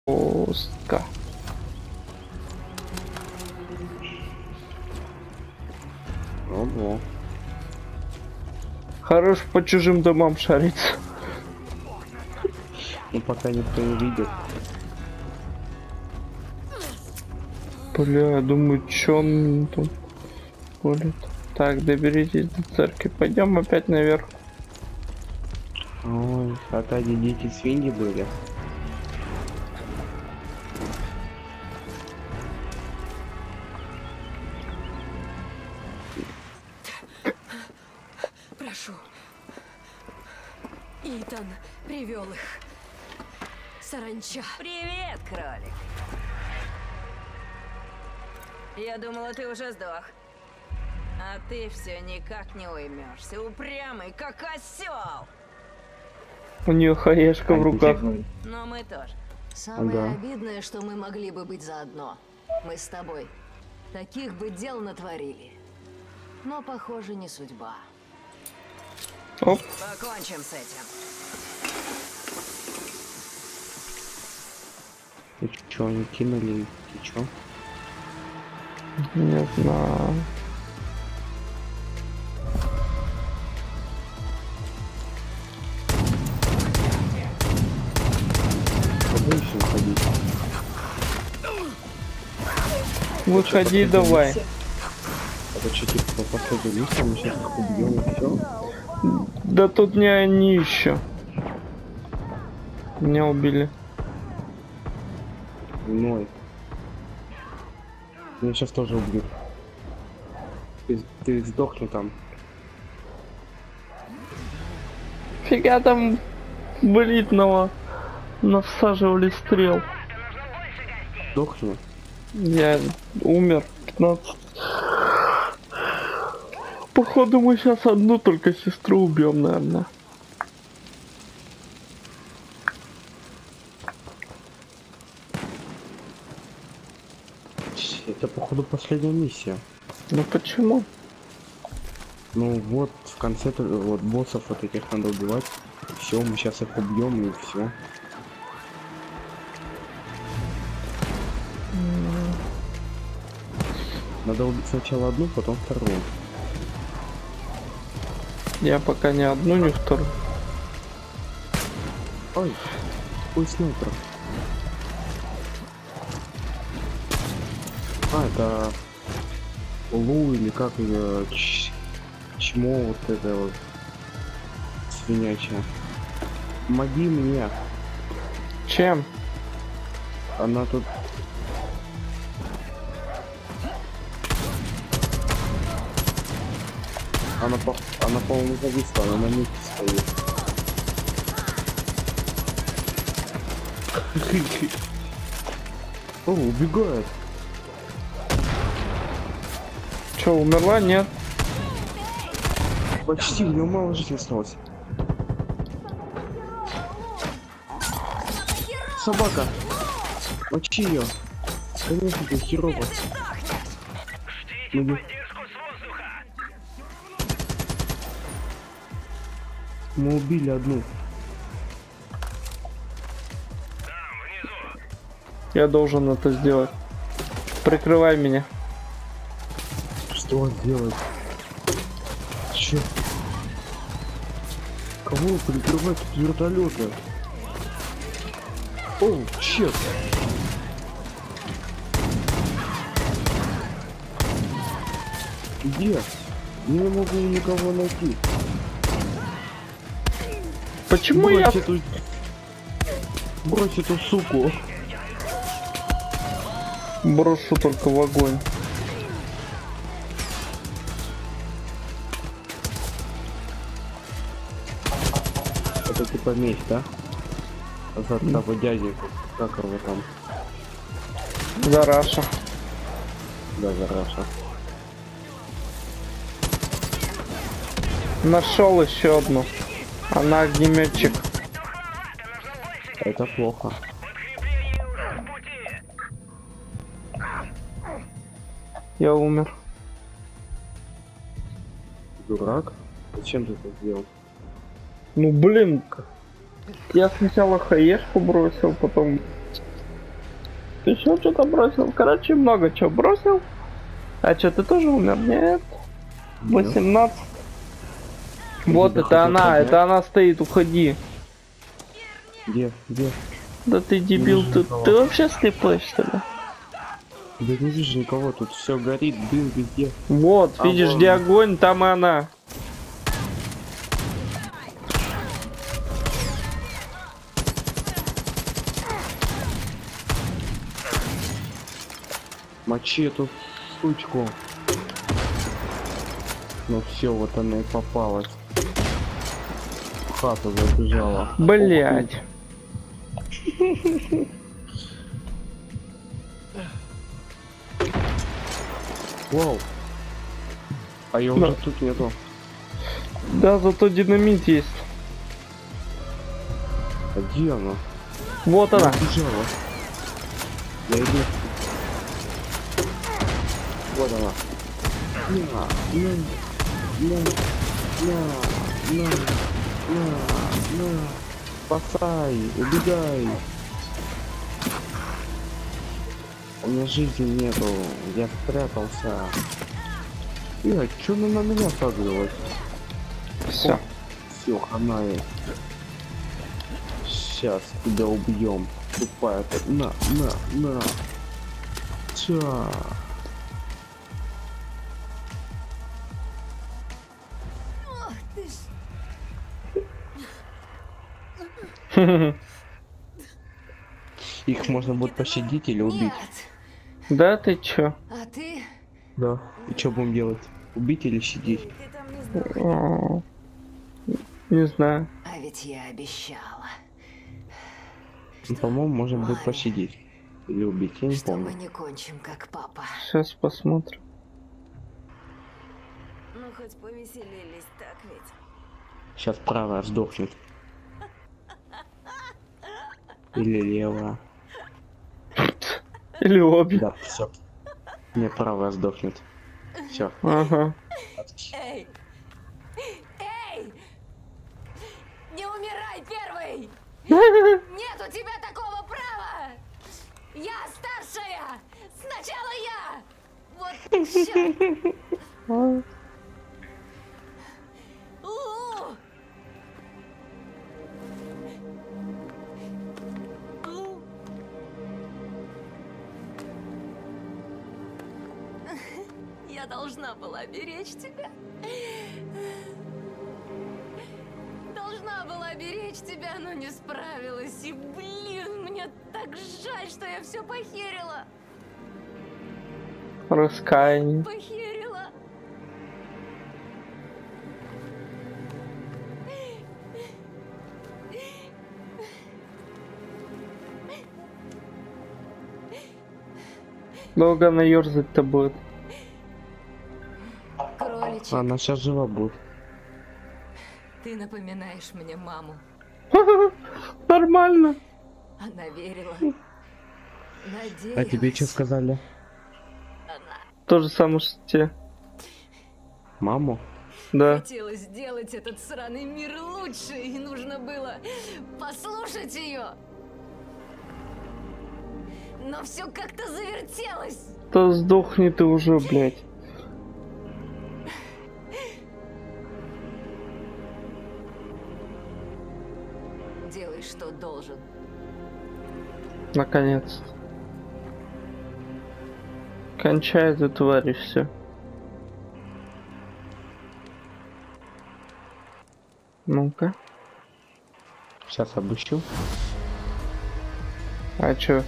Жестко. Ого. Хорош по чужим домам шариться. Ну пока никто не видит. Бля, я думаю, чё он тут ходит. Так, доберитесь до церкви. Пойдем опять наверх. Ой, опять дети свиньи были. Прошу. Итан привел их. Саранча. Привет, кролик. Я думала, ты уже сдох. А ты все никак не уймешься. Упрямый, как осел. У нее хаешка в руках. Но мы тоже. Самое обидное, что мы могли бы быть заодно. Мы с тобой. Таких бы дел натворили. Но, похоже, не судьба. Оп. Покончим с этим. Ты чё, они кинули? Ты чё? Не знаю. Куда еще уходить? Выходи давай. Это что, типа по последней миссии, мы сейчас их убьем и все? Да тут не они еще. Меня убили. Ной. Меня сейчас тоже убьют. Ты сдохни там. Фига там блитного насаживали стрел. Сдохни. Я умер. 15. Походу мы сейчас одну только сестру убьем, наверное. Это походу последняя миссия. Ну почему? Ну вот в конце вот боссов вот этих надо убивать. Все, мы сейчас их убьем и все. Надо убить сначала одну, потом вторую. Я пока ни одну, ни вторую. Ой, ой, снайпер. А, это Лу или как ее чмо вот это вот свинячья. Помоги мне. Чем? Она тут. Она по-моему зависла, она на месте стоит. О, убегает. Че, умерла? Нет. Почти, у него мало жизни осталось. Собака. Мочи ее. Конечно, ты херово. Мы убили одну. Я должен это сделать. Прикрывай меня. Что делать? Че? Кого прикрывать от вертолета? О, чет. Где? Не могу никого найти. Почему Брось эту суку. Брошу только в огонь. Это типа месть, да? За того дяди, как его там? Зараша. Да, Зараша. Нашел еще одну. Она огнеметчик. Это плохо. Я умер. Дурак? Зачем ты это сделал? Ну блин. Я сначала хаешку бросил, потом Ты еще что-то бросил? Короче, много чего бросил. А что, ты тоже умер? Нет. 18. Вот тебя это хотел она, поднять. это она стоит, уходи. Где? Да ты дебил, вижу ты, никого. ты вообще слепой, что ли? Я не вижу никого, тут все горит, дым везде. Вот, А видишь, вон. где огонь, там и она. Мочи эту сучку. Ну все, вот она и попалась. В хату забежала. Блять. Вау. А ее Да. уже тут нету. Да, зато динамит есть. А где она? Вот она. Бежала. Я иду. Вот она. На. Спасай, убегай. У меня жизни нету, я спрятался. Чё она на меня сагрилась? Все. Все, хана ей. Сейчас тебя убьем. Тупая ты. На. Ча. Ох ты ж. Их можно будет пощадить или убить? Нет. Да ты чё? А ты? Да. И что будем делать? Убить или щадить? Ты там не сдох. О, не знаю. А ведь я обещала, Ну, по-моему, можно будет пощадить. Или убить, я не что мы помню. не кончим, как папа. Сейчас посмотрим. Ну, хоть повеселились, так ведь? Сейчас правая сдохнет. Или левая. Или обе. Да, все. Не, правая сдохнет. Все. Ага. Эй! Эй! Не умирай первый! Нет у тебя такого права! Я старшая! Сначала я! Вот чёрт! У! У! Я должна была беречь тебя. Должна была беречь тебя, но не справилась. И, блин, мне так жаль, что я все похерила. Раскаяние. Похерила. Долго она ёрзать-то будет. Кроличек, Она сейчас жива будет. ты напоминаешь мне маму. Нормально. Она верила. Надеялась. А тебе что сказали? Она То же самое, что тебе. Маму? Да. хотела сделать этот сраный мир лучше, и нужно было послушать ее. Но все как-то завертелось. Да сдохни ты уже, блядь. Делай, что должен. Наконец-то. Кончай эту тварь и все. Ну-ка. Сейчас обыщу. А чё?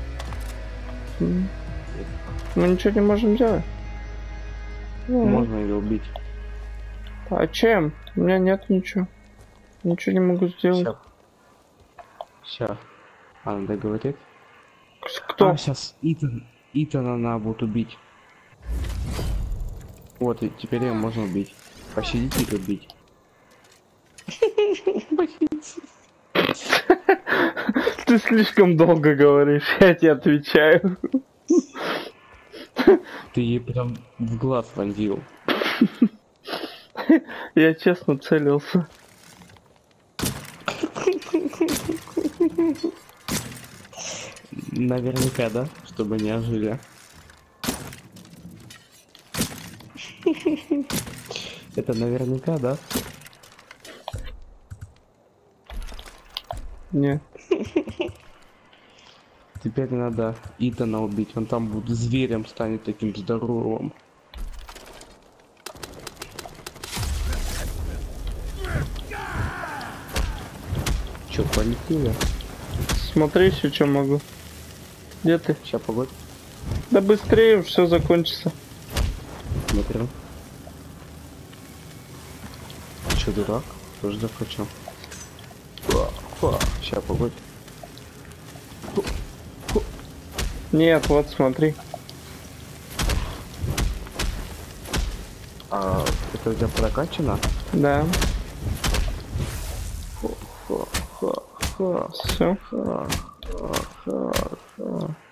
Мы ничего не можем делать. Ну, Можно ее убить. а чем? У меня нет ничего. Ничего не могу сделать. Сейчас. А, надо говорить. Кто? А, сейчас Итана надо будет убить. Вот, и теперь ее можно убить. Пощадить и убить. Ты слишком долго говоришь, я тебе отвечаю. Ты ей прям в глаз вонзил. Я честно целился. Наверняка, да? Чтобы не ожили. Это наверняка, да? Не. Теперь надо Итана убить, он там будет зверем, станет таким здоровым. Чё, полетели? Смотри еще, что могу. Где ты? Сейчас, погодь, Да быстрее все закончится. смотрю. Чё, дурак? Тоже захочу. Сейчас, погодь. Нет, вот смотри. А это у тебя прокачано? Да, Ха-ха-ха. все. Ха-ха-ха.